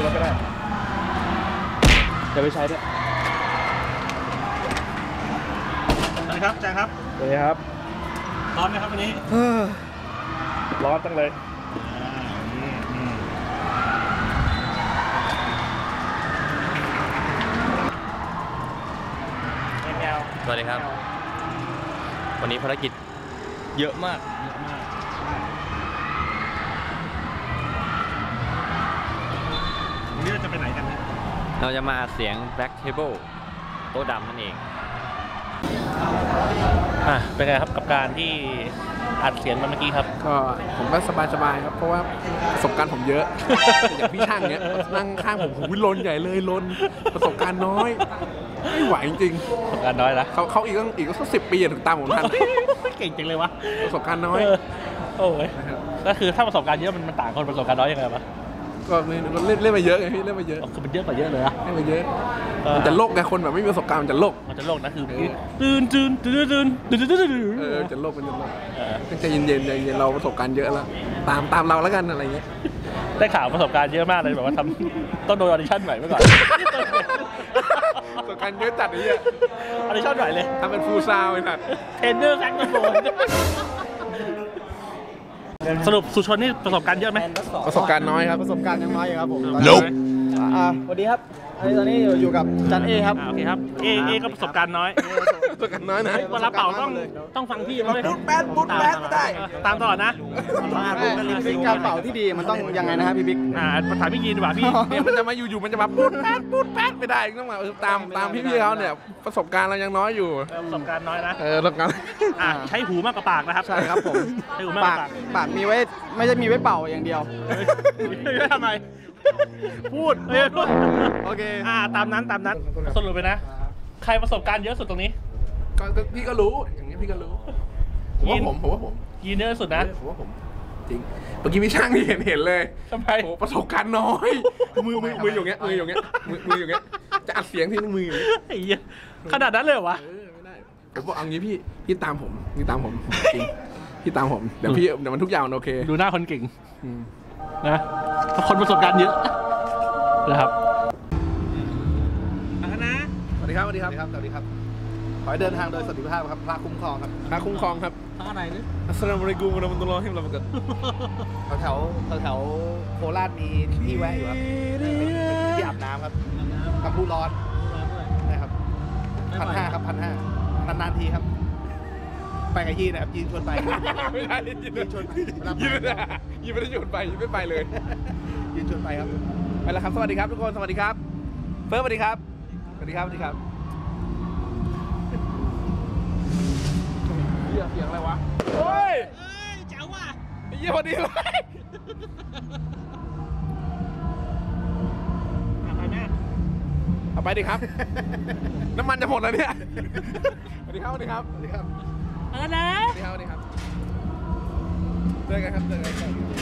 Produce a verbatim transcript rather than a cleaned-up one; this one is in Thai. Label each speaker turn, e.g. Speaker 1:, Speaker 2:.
Speaker 1: รถก็ได้จะไปใช้ด้วย
Speaker 2: สวัสดีครับแจ็คครับ
Speaker 1: สวัสดีครับ
Speaker 2: ร้อนไหมครับวันนี้
Speaker 1: ร้อนจังเลย
Speaker 3: สวัสดีครับวันนี้ภารกิจเยอะมาก
Speaker 2: เยอะมากวันนี้เราจะไปไหนกันเนี่ย
Speaker 3: เราจะมาเสียง Black Table โต๊ะดำนั่นเอง
Speaker 2: อ่ะเป็นไงครับกับการที่อัดเสียงมาเมื่อกี้ครับ
Speaker 1: ก็ผมก็สบายๆครับเพราะว่าประสบการณ์ผมเยอะอย่างพี่ช่างเนี้ยนั่งข้างผมผมลนใหญ่เลยลนประสบการณ์น้อยไม่ไหวจริง
Speaker 2: ประสบการณ์น้อยนะ
Speaker 1: เขาเขาอีกต้องอีกสักสิบปีถึงตามผมทัน
Speaker 2: เก่งจริงเลยวะ
Speaker 1: ประสบการณ์น้อย
Speaker 2: โอ้ยก็คือถ้าประสบการณ์เยอะมันต่างคนประสบการณ์น้อยยังไงวะ
Speaker 1: ก็เล่นเล่นมาเยอะไงพี่เล่นมาเยอะ
Speaker 2: คือมันเยอะกว่าเยอะเลยอะ
Speaker 1: เล่นมาเยอะมันจะโลกไงคนแบบไม่มีประสบการณ์มันจะโลก
Speaker 2: มันจะโลกนะคือตื่นตื่นตื่นตื่นตื่นตื่นตื่น
Speaker 1: เออจะโลกมันจะโลกใจเย็นเย็นใจเย็นเราประสบการณ์เยอะแล้วตามตามเราแล้วกันอะไรเงี้ย
Speaker 2: ได้ข่าวประสบการณ์เยอะมากเลยแบบว่าทำต้องโดนออดิชั่นใหม่เมื่อก่อน
Speaker 1: ประสบการณ์เยอะจัดไอ้เหี้ย
Speaker 2: ออดิชั่นใหม่เลย
Speaker 1: ทำเป็นฟูลซาวไอ้สัตว์
Speaker 2: เทรนเนอร์แซกโซโฟนสรุปสุชนนี่ประสบการณ์เยอะไหม
Speaker 1: ประสบการณ์น้อยครับ
Speaker 4: ประสบการณ์ยังน้อยครับผม
Speaker 1: Nope
Speaker 4: อ่าสวัสดีครับตอนนี้อยู่กับจันเอครับ
Speaker 2: โอเคครับเอเอก็ประสบการณ์น้อย
Speaker 1: ประสบการณ์น้อยนะ
Speaker 2: เวลาเป่าต้องต้องฟังพี่มั้ย
Speaker 4: ปุ๊ดแป๊ดปุ๊ดแป๊ดไม่ได้
Speaker 2: ตามตลอดนะ
Speaker 4: การเป่าที่ดีมันต้องยังไงนะครับพี่บิ๊ก
Speaker 2: อ่าภาษาพี่ยีนดีกว่าพี่
Speaker 1: เนี่ยมันจะมาอยู่ๆมันจะมาปุ๊ดแป๊ดปุ๊ดแป๊ดไม่ได้ต้องมาตามตามพี่ๆเขาเนี่ยประสบการณ์เรายังน้อยอยู่
Speaker 2: ประสบการณ์น้อยนะ
Speaker 1: เออประสบการณ์
Speaker 2: อ่าใช้หูมากกว่าปากนะครับ
Speaker 4: ใช่ครับผม
Speaker 2: ใช้หูมากกว่าปาก
Speaker 4: ปากมีไว้ไม่ใช่มีไว้เป่าอย่างเดียว
Speaker 2: ไม่ทำไมพูดเออ
Speaker 4: โอเค
Speaker 2: อ่าตามนั้นตามนั้นสรุปไปนะใครประสบการณ์เยอะสุดตรงนี้
Speaker 1: ก็พี่ก็รู้อย่างนี้พี่ก็รู้ผมว่าผมผมว่าผม
Speaker 2: ยีนเยอะสุดนะ
Speaker 1: ผมว่าผมจริงเมื่อกี้พี่ช่างที่เห็นเห็นเลย
Speaker 2: ทำไม
Speaker 1: โอ้ประสบการณ์น้อยมือมือมืออยู่เงี้ยมืออยู่เงี้ยมือมืออยู่เงี้ยจะอัดเสียงที่มืออยู่
Speaker 2: ไอ้เหี้ยขนาดนั้นเลยเหรอวะ
Speaker 1: ไม่ได้ผมบอกเอางี้พี่พี่ตามผมพี่ตามผมจริงพี่ตามผมเดี๋ยวพี่เดี๋ยวมันทุกอย่างมันโอเค
Speaker 2: ดูหน้าคนเก่งนะคนประสบการณ์เยอะนะครับนะ
Speaker 1: สวัสดีครับสวัสดีครับ
Speaker 4: สวัสดีครับขอให้เดินทางโดยสวัสดิภาพครับพระคุ้มครองครับ
Speaker 1: พระคุ้มครองครับ
Speaker 2: พระอะไรเนี่ย
Speaker 1: อัสสลามุอะลัยกุมวะเราะมะตุลลอฮิวะบะเราะกาตุฮ์
Speaker 4: แถวแถวแถวโคราชมีที่แวะอยู่ครับเป็นที่อาบน้ำครับกับผู้ร้อนนะครับพันห้าครับพันห้านานๆทีครับไปกับยี่นะครับยินชวนไป
Speaker 1: ไม่ได้ยินชวนไปยินไม่ได้ยินไม่ได้ชวนไปยินไม่ไปเลย
Speaker 4: ยินชวนไปครับ
Speaker 1: ไปแล้วครับสวัสดีครับทุกคนสวัสดีครับเฟิร์สสวัสดีครับสวัสดีครับสวัสดีครับเหี้ยเสียงอะไรวะโอ้ย
Speaker 2: เจ๋วว่ะ
Speaker 1: เหี้ยพอดีเลย
Speaker 2: ไปแม่
Speaker 1: เอาไปดิครับน้ำมันจะหมดแล้วเนี่ยสวัสดีครับสวัสดีครับสวัสดีครับ
Speaker 2: อะไรนะ
Speaker 1: สวัสดีครับสวัสดีครับเจอกันครับเจอกัน